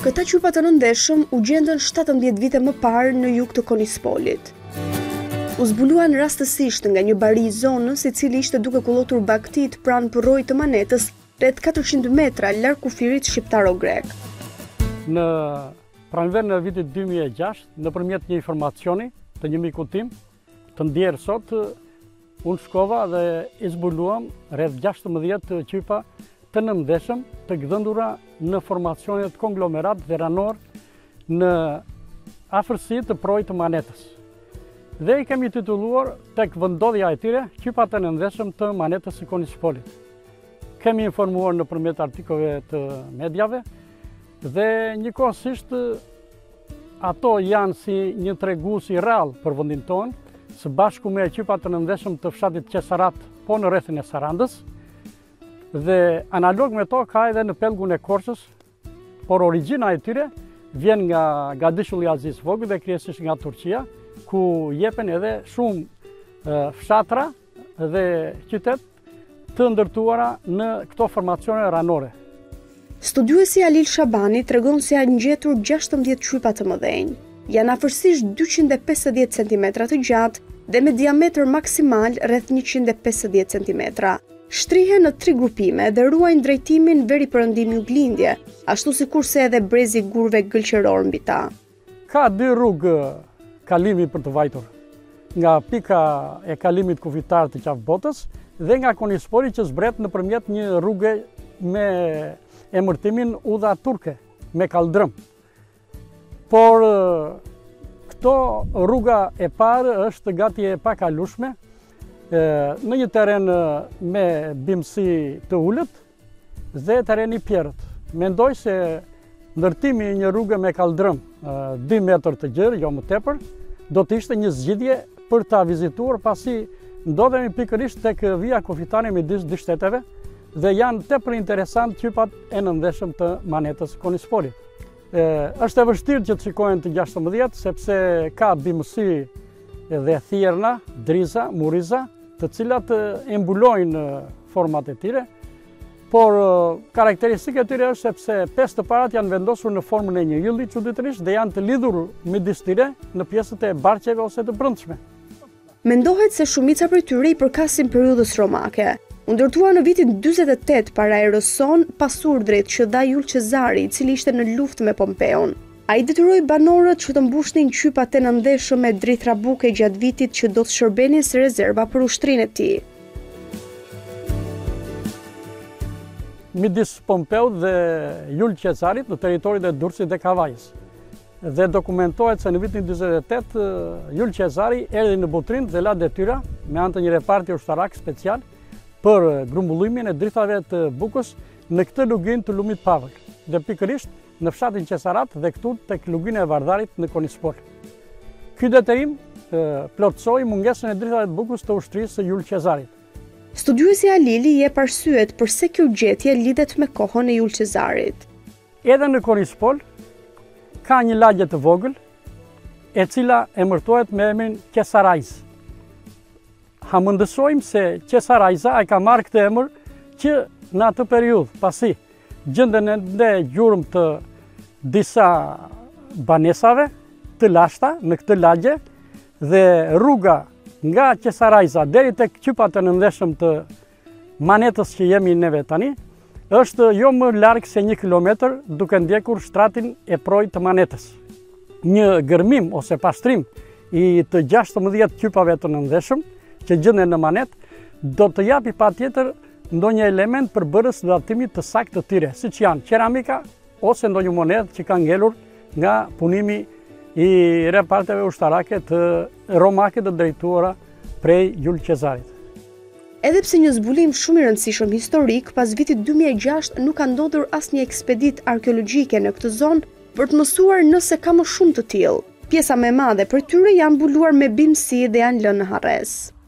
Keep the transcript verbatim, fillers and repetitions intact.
Këta qypa të nëndeshëm u gjendën shtatëmbëdhjetë vite më parë në jug të Konispolit. U zbuluan rastësisht nga një bari i zonës i cili ishte duke kullotur bagtit pranë përrojit të Manetës rreth katërqind metra larg kufirit shqiptaro-grek. Në pranverën e vitit dy mijë e gjashtë, nëpërmjet një informacioni të një miku tim, të ndjerë sot, unë shkova dhe i zbuluam rreth gjashtëmbëdhjetë qypa të nëndeshëm të gdhëndura në formacionet konglomerat dhe ranor në afërsi të projit të Manetës. Dhe i kemi titulluar tek vendodhja e tyre qypa të nëndeshëm të Manetës së Konispolit. Kemi informuar nëpërmjet artikujve të mediave dhe njëkohësisht ato janë si një tregues i rrallë për vendin tonë, së bashku me qypat të nëndeshëm të fshatit Qesarat, po në rrethin e Sarandës, dhe analog me to ka edhe në pelgun e Korçës, por origjina e tyre vjen nga Gadishulli Aziz Vogël dhe kryesisht nga Turqia, ku jepen edhe shumë e, fshatra dhe qytet të ndërtuara në këto formacione ranore. Studiuesi Alil Shabani tregon se janë gjetur gjashtëmbëdhjetë qypa të mëdhenj. Janë afërsisht dyqind e pesëdhjetë centimetra të gjatë dhe me diametër maksimal rreth njëqind e pesëdhjetë centimetra. Shtrihen në tri grupime dhe ruajnë drejtimin veri perëndimi juglindje, ashtu si kurse edhe brezi gurve gëlqëror mbi ta. Ka dy rrugë kalimi për të vajtur, nga pika e kalimit kufitar të qafbotës dhe nga Konispoli që zbret nëpërmjet një rrugë me emërtimin udha turke, me kaldrëm. Por këto rruga e parë është gati e pakalueshme, në një teren me bimësi të ullët dhe tereni pjerët. Mendoj se ndërtimi një rrugë me kaldrëm dy metër të gjerë, jo më tepër, do të ishte një zgjidhje për ta vizituar pasi ndodhemi pikërisht tek vija kufitare midis dy shteteve dhe janë tepër interesant qypat e nëndeshëm të Manetës Konispolit. Është e vështirë që të shikohen të gjashtëmbëdhjetë sepse ka bimësi dhe thjerna, driza, muriza, të cilat e mbulojnë format e tyre, por karakteristike e tyre është sepse pesë të parat janë vendosur në formën e një ylli çuditërisht dhe janë të lidhur midis tyre në pjesët e barqeve ose të brendshme. Mendohet se shumica prej tyre i përkasin periudhës romake. U ndërtua në vitin dyzet e tetë para erës son pas urdhrit që dha Jul Qezari, i cili ishte në luftë me Pompeun. Ai detyroi banorët që të mbushnin qypat e nëndeshëm me drithra buke gjatë vitit që do të shërbenin si rezerva për ushtrinë e tij. Midis Pompeut dhe Jul Qezarit në territorin e Durrësit dhe Kavajës. Dhe dokumentohet se në vitin dyzet e tetë Jul Qezari erdhi në Butrinë dhe la detyra me anë të një reparti ushtarak special për grumbullimin e drithave të bukës në këtë luginë të lumit Pavël dhe pikërisht në fshatin Qesarat dhe këtu tek luginë e Vardarit në Konispol. Ky detyrim plotësoi mungesën e drithave të bukës të ushtrisë së Jul Qezarit. Studiuesi Alili jep arsyet pse kjo gjetje lidhet me kohën e Jul Qezarit. Edhe në Konispol ka një lagje të vogël e cila emërtohet me emrin Qesarajz. Hamëndësojmë se Qesarajza e ka marrë këtë emër që në atë periudhë pasi gjenden ende gjurmë të disa banesave të lashta në këtë lagje dhe rruga nga Qesarajza deri tek qypat e nëndeshëm të Manetës që jemi neve tani është jo më larg se një kilometër duke ndjekur shtratin e projit të Manetës. Një gërmim ose pastrim i të gjashtëmbëdhjetë qypave të nëndeshëm që gjenden në Manetë do të japi patjetër ndonjë element për bërës datimit të saktë të tyre, siç janë keramika ose ndonjë monedhë që ka ngelur nga punimi i reparteve ushtarake të romake të drejtuara prej Jul Qezarit. Edhe pse një zbulim shumë i rëndësishëm historik, pas vitit dy mijë e gjashtë nuk ka ndodhur asnjë ekspedit arkeologjike në këtë zonë për të mësuar nëse ka më shumë të tillë. Pjesa më e madhe për tyre janë mbuluar me bimësi dhe janë lënë në harres.